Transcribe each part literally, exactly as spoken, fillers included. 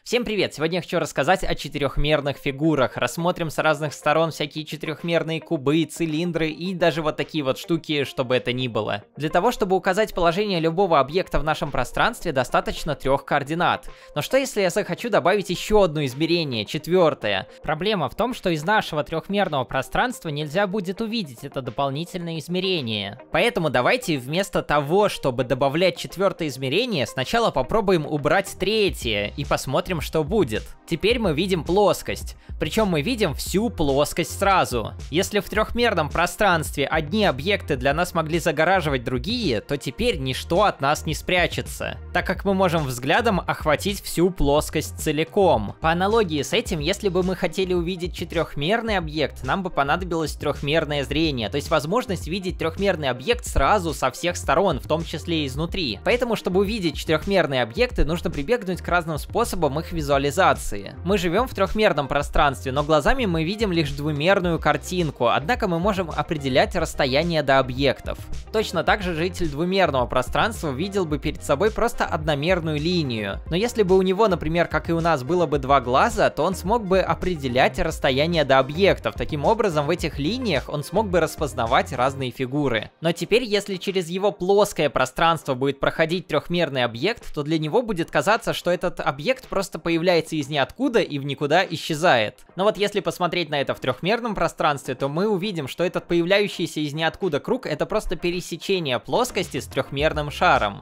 Всем привет! Сегодня я хочу рассказать о четырехмерных фигурах. Рассмотрим с разных сторон всякие четырехмерные кубы, цилиндры и даже вот такие вот штуки, чтобы это ни было. Для того, чтобы указать положение любого объекта в нашем пространстве, достаточно трех координат. Но что если я захочу добавить еще одно измерение, четвертое? Проблема в том, что из нашего трехмерного пространства нельзя будет увидеть это дополнительное измерение. Поэтому давайте вместо того, чтобы добавлять четвертое измерение, сначала попробуем убрать третье и посмотрим, что будет. Теперь мы видим плоскость. Причем мы видим всю плоскость сразу. Если в трехмерном пространстве одни объекты для нас могли загораживать другие, то теперь ничто от нас не спрячется, так как мы можем взглядом охватить всю плоскость целиком. По аналогии с этим, если бы мы хотели увидеть четырехмерный объект, нам бы понадобилось трехмерное зрение, то есть возможность видеть трехмерный объект сразу со всех сторон, в том числе и изнутри. Поэтому, чтобы увидеть четырехмерные объекты, нужно прибегнуть к разным способам их визуализации. Мы живем в трехмерном пространстве, но глазами мы видим лишь двумерную картинку, однако мы можем определять расстояние до объектов. Точно так же житель двумерного пространства видел бы перед собой просто одномерную линию. Но если бы у него, например, как и у нас, было бы два глаза, то он смог бы определять расстояние до объектов. Таким образом, в этих линиях он смог бы распознавать разные фигуры. Но теперь, если через его плоское пространство будет проходить трехмерный объект, то для него будет казаться, что этот объект просто появляется из ниоткуда и в никуда исчезает. Но вот если посмотреть на это в трехмерном пространстве, то мы увидим, что этот появляющийся из ниоткуда круг — это просто пересечение плоскости с трехмерным шаром.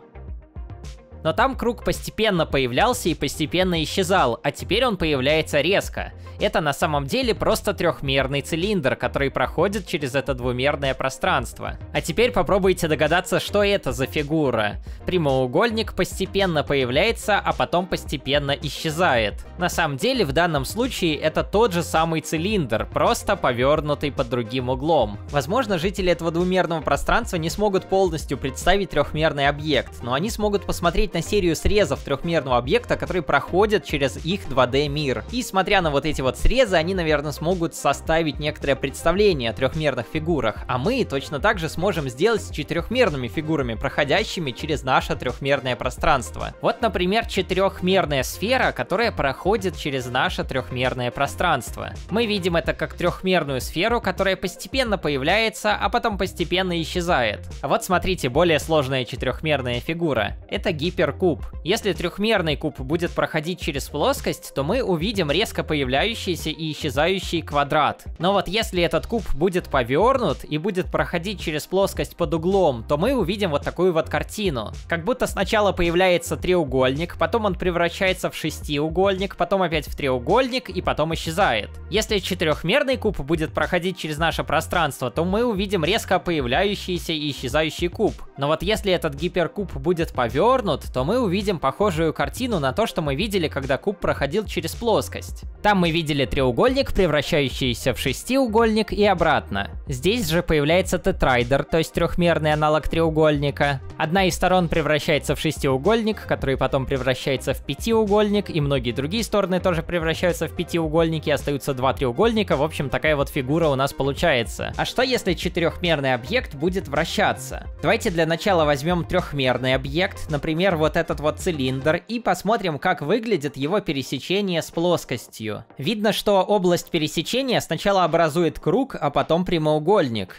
Но там круг постепенно появлялся и постепенно исчезал, а теперь он появляется резко. Это на самом деле просто трехмерный цилиндр, который проходит через это двумерное пространство. А теперь попробуйте догадаться, что это за фигура. Прямоугольник постепенно появляется, а потом постепенно исчезает. На самом деле, в данном случае это тот же самый цилиндр, просто повернутый под другим углом. Возможно, жители этого двумерного пространства не смогут полностью представить трехмерный объект, но они смогут посмотреть на серию срезов трехмерного объекта, которые проходят через их два дэ мир. И смотря на вот эти вот срезы, они, наверное, смогут составить некоторое представление о трехмерных фигурах, а мы точно так же сможем сделать с четырехмерными фигурами, проходящими через наше трехмерное пространство. Вот, например, четырехмерная сфера, которая проходит через наше трехмерное пространство. Мы видим это как трехмерную сферу, которая постепенно появляется, а потом постепенно исчезает. А вот смотрите, более сложная четырехмерная фигура. Это гипер куб. Если трехмерный куб будет проходить через плоскость, то мы увидим резко появляющийся и исчезающий квадрат. Но вот если этот куб будет повернут и будет проходить через плоскость под углом, то мы увидим вот такую вот картину. Как будто сначала появляется треугольник, потом он превращается в шестиугольник, потом опять в треугольник и потом исчезает. Если четырехмерный куб будет проходить через наше пространство, то мы увидим резко появляющийся и исчезающий куб. Но вот если этот гиперкуб будет повернут, то мы увидим похожую картину на то, что мы видели, когда куб проходил через плоскость. Там мы видели треугольник, превращающийся в шестиугольник, и обратно. Здесь же появляется тетрайдер, то есть трехмерный аналог треугольника. Одна из сторон превращается в шестиугольник, который потом превращается в пятиугольник, и многие другие стороны тоже превращаются в пятиугольники, остаются два треугольника. В общем, такая вот фигура у нас получается. А что если четырехмерный объект будет вращаться? Давайте для начала возьмем трехмерный объект, например, вот этот вот цилиндр, и посмотрим, как выглядит его пересечение с плоскостью. Видно, что область пересечения сначала образует круг, а потом прямоугольник.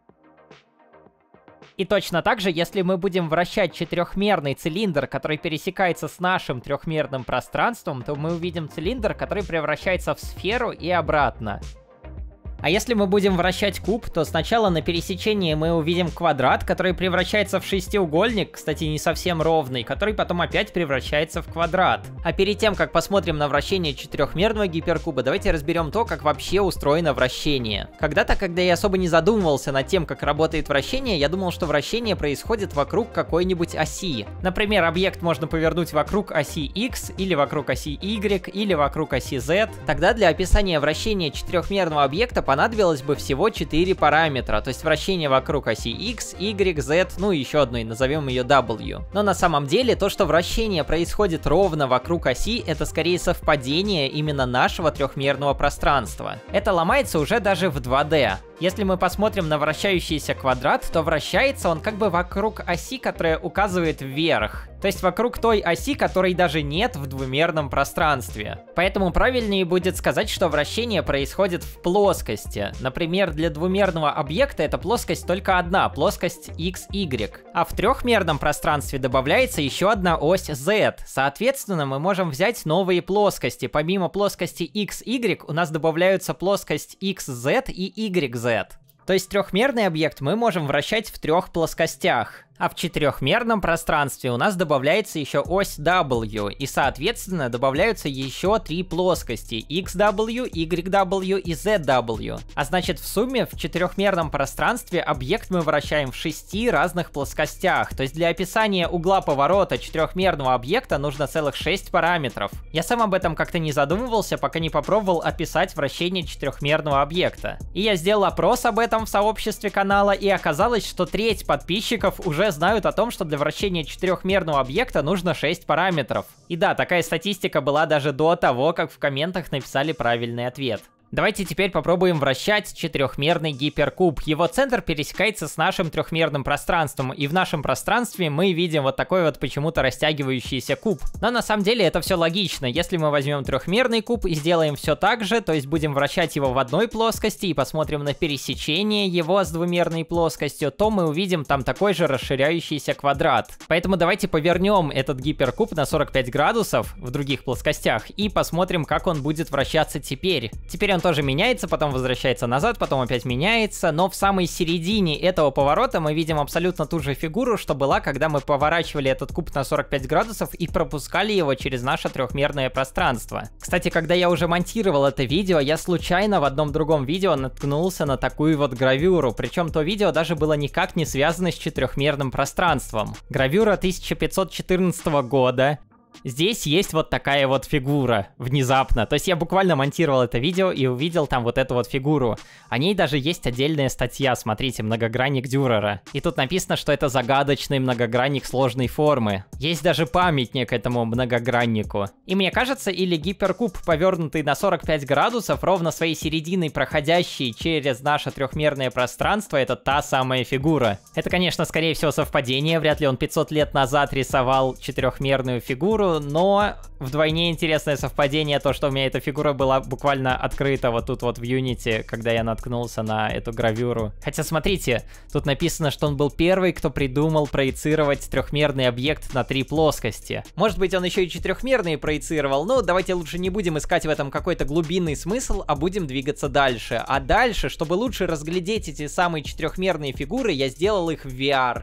И точно так же, если мы будем вращать четырехмерный цилиндр, который пересекается с нашим трехмерным пространством, то мы увидим цилиндр, который превращается в сферу и обратно. А если мы будем вращать куб, то сначала на пересечении мы увидим квадрат, который превращается в шестиугольник, кстати, не совсем ровный, который потом опять превращается в квадрат. А перед тем, как посмотрим на вращение четырехмерного гиперкуба, давайте разберем то, как вообще устроено вращение. Когда-то, когда я особо не задумывался над тем, как работает вращение, я думал, что вращение происходит вокруг какой-нибудь оси. Например, объект можно повернуть вокруг оси X, или вокруг оси Y, или вокруг оси Z. Тогда для описания вращения четырехмерного объекта понадобилось бы всего четыре параметра, то есть вращение вокруг оси X, Y, Z, ну и еще одной, назовем ее W. Но на самом деле то, что вращение происходит ровно вокруг оси, это скорее совпадение именно нашего трехмерного пространства. Это ломается уже даже в два дэ. Если мы посмотрим на вращающийся квадрат, то вращается он как бы вокруг оси, которая указывает вверх. То есть вокруг той оси, которой даже нет в двумерном пространстве. Поэтому правильнее будет сказать, что вращение происходит в плоскости. Например, для двумерного объекта эта плоскость только одна, плоскость икс игрек. А в трехмерном пространстве добавляется еще одна ось z. Соответственно, мы можем взять новые плоскости. Помимо плоскости икс игрек у нас добавляются плоскость икс зет и игрек зет. То есть трехмерный объект мы можем вращать в трех плоскостях. А в четырехмерном пространстве у нас добавляется еще ось W, и соответственно добавляются еще три плоскости икс дабл ю, игрек дабл ю и зет дабл ю. А значит, в сумме в четырехмерном пространстве объект мы вращаем в шести разных плоскостях. То есть для описания угла поворота четырехмерного объекта нужно целых шесть параметров. Я сам об этом как-то не задумывался, пока не попробовал описать вращение четырехмерного объекта. И я сделал опрос об этом в сообществе канала, и оказалось, что треть подписчиков уже знают о том, что для вращения четырехмерного объекта нужно шесть параметров. И да, такая статистика была даже до того, как в комментах написали правильный ответ. Давайте теперь попробуем вращать четырехмерный гиперкуб. Его центр пересекается с нашим трехмерным пространством, и в нашем пространстве мы видим вот такой вот почему-то растягивающийся куб. Но на самом деле это все логично. Если мы возьмем трехмерный куб и сделаем все так же, то есть будем вращать его в одной плоскости и посмотрим на пересечение его с двумерной плоскостью, то мы увидим там такой же расширяющийся квадрат. Поэтому давайте повернем этот гиперкуб на сорок пять градусов в других плоскостях и посмотрим, как он будет вращаться теперь. Теперь он Он тоже меняется, потом возвращается назад, потом опять меняется, но в самой середине этого поворота мы видим абсолютно ту же фигуру, что была, когда мы поворачивали этот куб на сорок пять градусов и пропускали его через наше трехмерное пространство. Кстати, когда я уже монтировал это видео, я случайно в одном другом видео наткнулся на такую вот гравюру, причем то видео даже было никак не связано с четырехмерным пространством. Гравюра тысяча пятьсот четырнадцатого года. Здесь есть вот такая вот фигура, внезапно. То есть я буквально монтировал это видео и увидел там вот эту вот фигуру. О ней даже есть отдельная статья, смотрите, многогранник Дюрера. И тут написано, что это загадочный многогранник сложной формы. Есть даже памятник этому многограннику. И мне кажется, или гиперкуб, повернутый на сорок пять градусов, ровно своей серединой проходящий через наше трехмерное пространство, это та самая фигура. Это, конечно, скорее всего совпадение, вряд ли он пятьсот лет назад рисовал четырехмерную фигуру, но вдвойне интересное совпадение то, что у меня эта фигура была буквально открыта вот тут вот в Unity, когда я наткнулся на эту гравюру. Хотя смотрите, тут написано, что он был первый, кто придумал проецировать трехмерный объект на три плоскости. Может быть, он еще и четырехмерные проецировал, но давайте лучше не будем искать в этом какой-то глубинный смысл, а будем двигаться дальше. А дальше, чтобы лучше разглядеть эти самые четырехмерные фигуры, я сделал их в ви ар.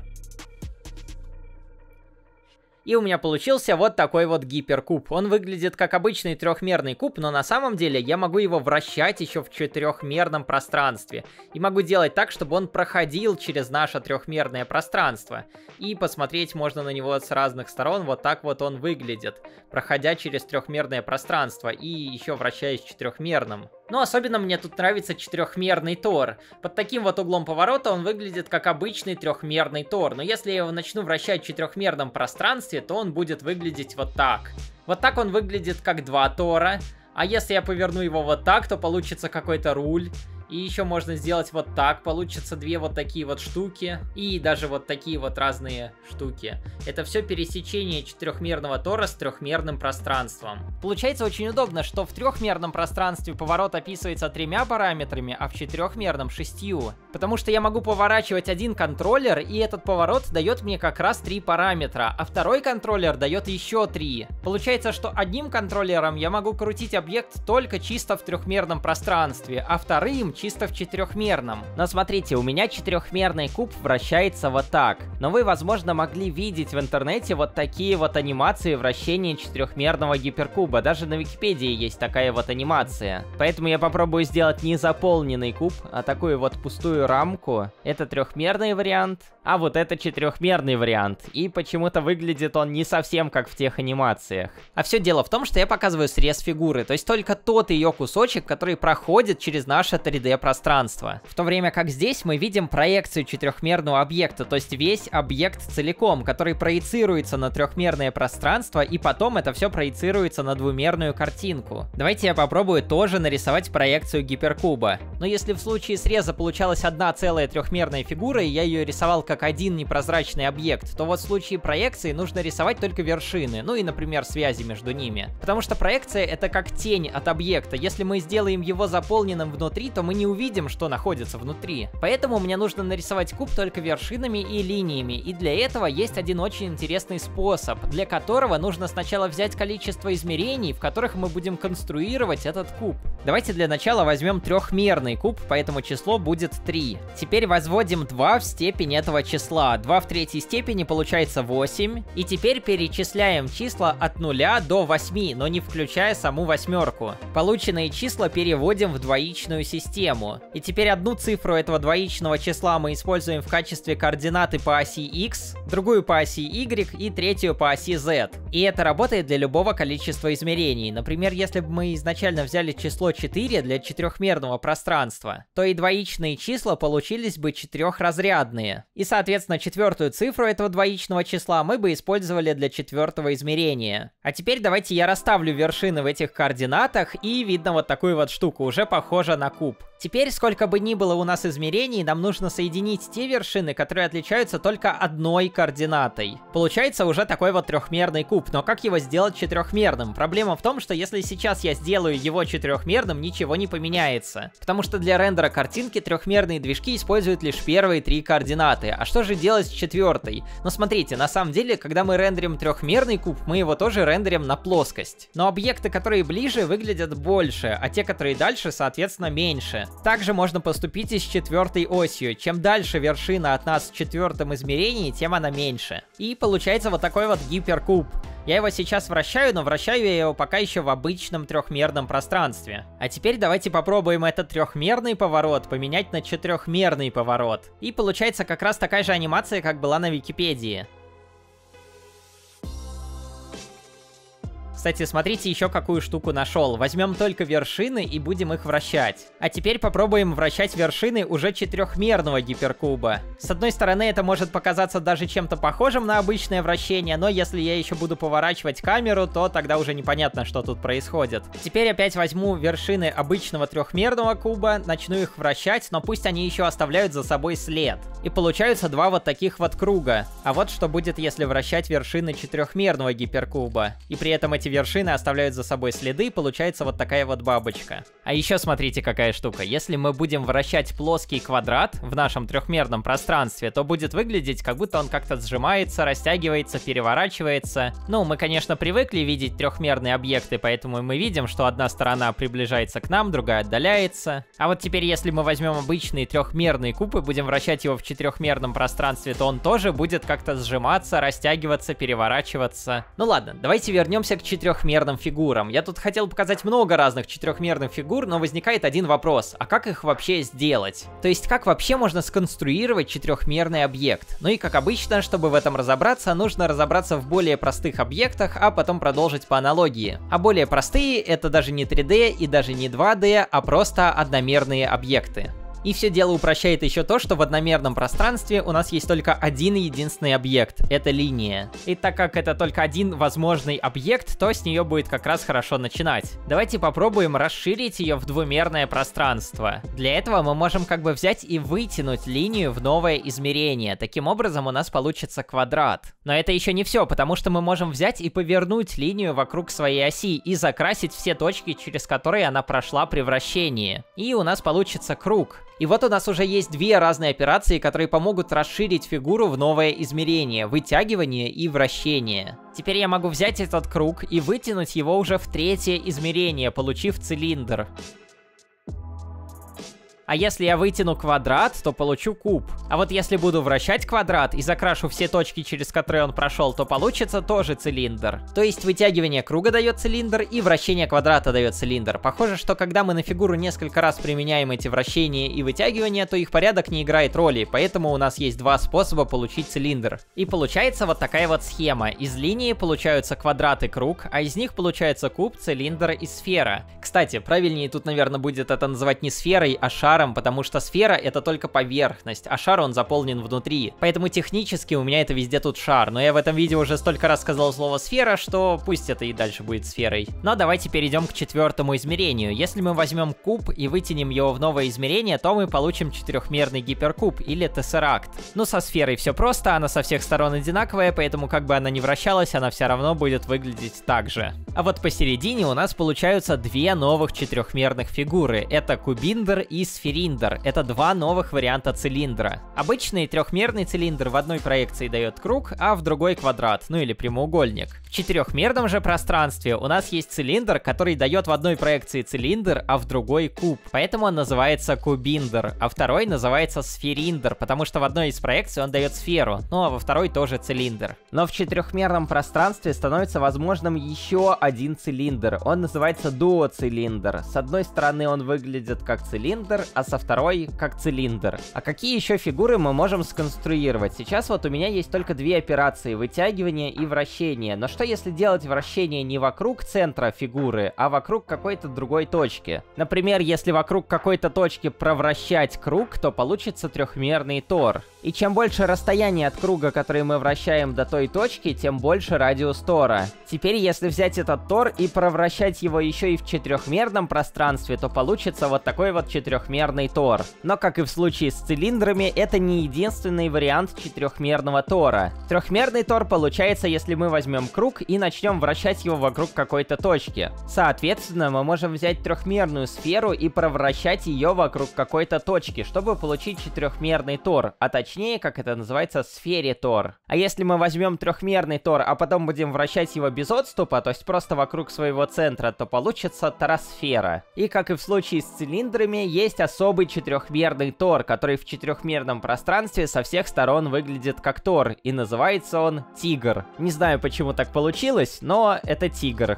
И у меня получился вот такой вот гиперкуб. Он выглядит как обычный трехмерный куб, но на самом деле я могу его вращать еще в четырехмерном пространстве. И могу делать так, чтобы он проходил через наше трехмерное пространство. И посмотреть можно на него с разных сторон. Вот так вот он выглядит, проходя через трехмерное пространство и еще вращаясь в четырехмерном. Но особенно мне тут нравится четырехмерный тор. Под таким вот углом поворота он выглядит как обычный трехмерный тор. Но если я его начну вращать в четырехмерном пространстве, то он будет выглядеть вот так. Вот так он выглядит как два тора. А если я поверну его вот так, то получится какой-то руль. И еще можно сделать вот так, получится две вот такие вот штуки. И даже вот такие вот разные штуки. Это все пересечение четырехмерного тора с трехмерным пространством. Получается очень удобно, что в трехмерном пространстве поворот описывается тремя параметрами, а в четырехмерном шестью. Потому что я могу поворачивать один контроллер, и этот поворот дает мне как раз три параметра, а второй контроллер дает еще три. Получается, что одним контроллером я могу крутить объект только чисто в трехмерном пространстве, а вторым чисто в четырехмерном. Но смотрите, у меня четырехмерный куб вращается вот так. Но вы, возможно, могли видеть в интернете вот такие вот анимации вращения четырехмерного гиперкуба. Даже на Википедии есть такая вот анимация. Поэтому я попробую сделать не заполненный куб, а такую вот пустую рамку. Это трехмерный вариант, а вот это четырехмерный вариант. И почему-то выглядит он не совсем как в тех анимациях. А все дело в том, что я показываю срез фигуры. То есть только тот ее кусочек, который проходит через наше три дэ пространство. В то время как здесь мы видим проекцию четырехмерного объекта, то есть весь объект целиком, который проецируется на трехмерное пространство, и потом это все проецируется на двумерную картинку. Давайте я попробую тоже нарисовать проекцию гиперкуба. Но если в случае среза получалась одна целая трехмерная фигура, и я ее рисовал как один непрозрачный объект, то вот в случае проекции нужно рисовать только вершины, ну и, например, связи между ними. Потому что проекция — это как тень от объекта. Если мы сделаем его заполненным внутри, то мы не увидим, что находится внутри. Поэтому мне нужно нарисовать куб только вершинами и линиями, и для этого есть один очень интересный способ, для которого нужно сначала взять количество измерений, в которых мы будем конструировать этот куб. Давайте для начала возьмем трехмерный куб, поэтому число будет три. Теперь возводим два в степень этого числа. два в третьей степени получается восемь. И теперь перечисляем числа от нуля до восьми, но не включая саму восьмерку. Полученные числа переводим в двоичную систему. И теперь одну цифру этого двоичного числа мы используем в качестве координаты по оси x, другую по оси y и третью по оси z. И это работает для любого количества измерений. Например, если бы мы изначально взяли число четыре для четырехмерного пространства, то и двоичные числа получились бы четырехразрядные. И, соответственно, четвертую цифру этого двоичного числа мы бы использовали для четвертого измерения. А теперь давайте я расставлю вершины в этих координатах, и видно вот такую вот штуку, уже похожа на куб. Теперь, сколько бы ни было у нас измерений, нам нужно соединить те вершины, которые отличаются только одной координатой. Получается уже такой вот трехмерный куб, но как его сделать четырехмерным? Проблема в том, что если сейчас я сделаю его четырехмерным, ничего не поменяется. Потому что для рендера картинки трехмерные движки используют лишь первые три координаты. А что же делать с четвертой? Ну смотрите, на самом деле, когда мы рендерим трехмерный куб, мы его тоже рендерим на плоскость. Но объекты, которые ближе, выглядят больше, а те, которые дальше, соответственно, меньше. Также можно поступить и с четвертой осью. Чем дальше вершина от нас в четвертом измерении, тем она меньше. И получается вот такой вот гиперкуб. Я его сейчас вращаю, но вращаю я его пока еще в обычном трехмерном пространстве. А теперь давайте попробуем этот трехмерный поворот поменять на четырехмерный поворот. И получается как раз такая же анимация, как была на Википедии. Кстати, смотрите, еще какую штуку нашел. Возьмем только вершины и будем их вращать. А теперь попробуем вращать вершины уже четырехмерного гиперкуба. С одной стороны, это может показаться даже чем-то похожим на обычное вращение, но если я еще буду поворачивать камеру, то тогда уже непонятно, что тут происходит. Теперь опять возьму вершины обычного трехмерного куба, начну их вращать, но пусть они еще оставляют за собой след. И получаются два вот таких вот круга. А вот что будет, если вращать вершины четырехмерного гиперкуба. И при этом эти вершины оставляют за собой следы, получается вот такая вот бабочка. А еще смотрите, какая штука. Если мы будем вращать плоский квадрат в нашем трехмерном пространстве, то будет выглядеть, как будто он как-то сжимается, растягивается, переворачивается. Ну, мы, конечно, привыкли видеть трехмерные объекты, поэтому мы видим, что одна сторона приближается к нам, другая отдаляется. А вот теперь, если мы возьмем обычный трехмерный куб и будем вращать его в четырехмерном пространстве, то он тоже будет как-то сжиматься, растягиваться, переворачиваться. Ну ладно, давайте вернемся к четырехмерным фигурам. Я тут хотел показать много разных четырехмерных фигур, но возникает один вопрос. А как их вообще сделать? То есть, как вообще можно сконструировать четырехмерный объект? Ну и как обычно, чтобы в этом разобраться, нужно разобраться в более простых объектах, а потом продолжить по аналогии. А более простые — это даже не три дэ и даже не два дэ, а просто одномерные объекты. И все дело упрощает еще то, что в одномерном пространстве у нас есть только один единственный объект — это линия. И так как это только один возможный объект, то с нее будет как раз хорошо начинать. Давайте попробуем расширить ее в двумерное пространство. Для этого мы можем как бы взять и вытянуть линию в новое измерение. Таким образом у нас получится квадрат. Но это еще не все, потому что мы можем взять и повернуть линию вокруг своей оси и закрасить все точки, через которые она прошла при вращении. И у нас получится круг. И вот у нас уже есть две разные операции, которые помогут расширить фигуру в новое измерение — вытягивание и вращение. Теперь я могу взять этот круг и вытянуть его уже в третье измерение, получив цилиндр. А если я вытяну квадрат, то получу куб. А вот если буду вращать квадрат и закрашу все точки, через которые он прошел, то получится тоже цилиндр. То есть вытягивание круга дает цилиндр и вращение квадрата дает цилиндр. Похоже, что когда мы на фигуру несколько раз применяем эти вращения и вытягивания, то их порядок не играет роли, поэтому у нас есть два способа получить цилиндр. И получается вот такая вот схема. Из линии получаются квадрат и круг, а из них получается куб, цилиндр и сфера. Кстати, правильнее тут, наверное, будет это называть не сферой, а шаром. шаром, потому что сфера это только поверхность, а шар он заполнен внутри. Поэтому технически у меня это везде тут шар, но я в этом видео уже столько раз сказал слово сфера, что пусть это и дальше будет сферой. Но давайте перейдем к четвертому измерению. Если мы возьмем куб и вытянем его в новое измерение, то мы получим четырехмерный гиперкуб или тессеракт. Ну, со сферой все просто, она со всех сторон одинаковая, поэтому как бы она ни вращалась, она все равно будет выглядеть так же. А вот посередине у нас получаются две новых четырехмерных фигуры. Это кубиндер и сфериндер. Это два новых варианта цилиндра. Обычный трехмерный цилиндр в одной проекции дает круг, а в другой квадрат, ну или прямоугольник. В четырехмерном же пространстве у нас есть цилиндр, который дает в одной проекции цилиндр, а в другой куб. Поэтому он называется кубиндер, а второй называется сфериндер, потому что в одной из проекций он дает сферу, ну а во второй тоже цилиндр. Но в четырехмерном пространстве становится возможным еще один цилиндр. Он называется дуоцилиндр. С одной стороны он выглядит как цилиндр, а со второй как цилиндр. А какие еще фигуры мы можем сконструировать? Сейчас вот у меня есть только две операции: вытягивание и вращение. Но что если делать вращение не вокруг центра фигуры, а вокруг какой-то другой точки? Например, если вокруг какой-то точки провращать круг, то получится трехмерный тор. И чем больше расстояние от круга, который мы вращаем, до той точки, тем больше радиус тора. Теперь, если взять этот тор и провращать его еще и в четырехмерном пространстве, то получится вот такой вот четырехмерный тор. Но, как и в случае с цилиндрами, это не единственный вариант четырехмерного тора. Трехмерный тор получается, если мы возьмем круг и начнем вращать его вокруг какой-то точки. Соответственно, мы можем взять трехмерную сферу и провращать ее вокруг какой-то точки, чтобы получить четырехмерный тор, а точнее, как это называется, сферитор. А если мы возьмем трехмерный тор, а потом будем вращать его без отступа, то есть просто вокруг своего центра, то получится торосфера. И как и в случае с цилиндрами, есть особый четырехмерный тор, который в четырехмерном пространстве со всех сторон выглядит как тор, и называется он тигр. Не знаю, почему так получилось, но это тигр.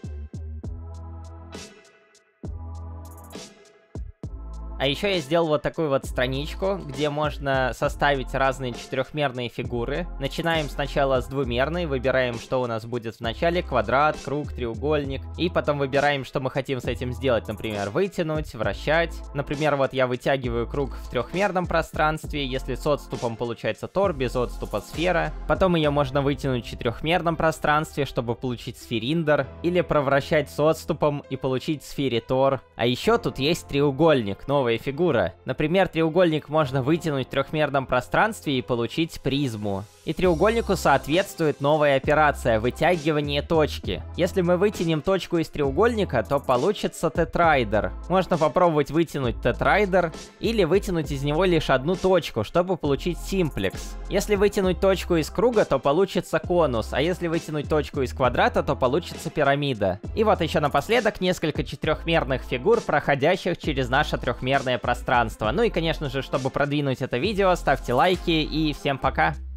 А еще я сделал вот такую вот страничку, где можно составить разные четырехмерные фигуры. Начинаем сначала с двумерной, выбираем, что у нас будет в начале: квадрат, круг, треугольник. И потом выбираем, что мы хотим с этим сделать. Например, вытянуть, вращать. Например, вот я вытягиваю круг в трехмерном пространстве. Если с отступом получается тор, без отступа сфера. Потом ее можно вытянуть в четырехмерном пространстве, чтобы получить сфериндер. Или провращать с отступом и получить сферитор. А еще тут есть треугольник, новая фигура. Например, треугольник можно вытянуть в трехмерном пространстве и получить призму. И треугольнику соответствует новая операция — вытягивание точки. Если мы вытянем точку из треугольника, то получится тетрайдер. Можно попробовать вытянуть тетрайдер или вытянуть из него лишь одну точку, чтобы получить симплекс. Если вытянуть точку из круга, то получится конус, а если вытянуть точку из квадрата, то получится пирамида. И вот еще напоследок несколько четырехмерных фигур, проходящих через наше трехмерное пространство. Ну и, конечно же, чтобы продвинуть это видео, ставьте лайки и всем пока!